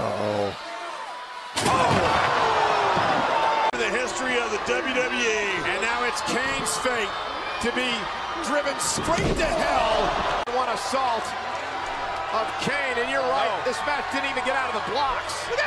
Uh-oh. The history of the WWE. And now it's Kane's fate to be driven straight to hell. One assault of Kane, and you're right, this match didn't even get out of the blocks.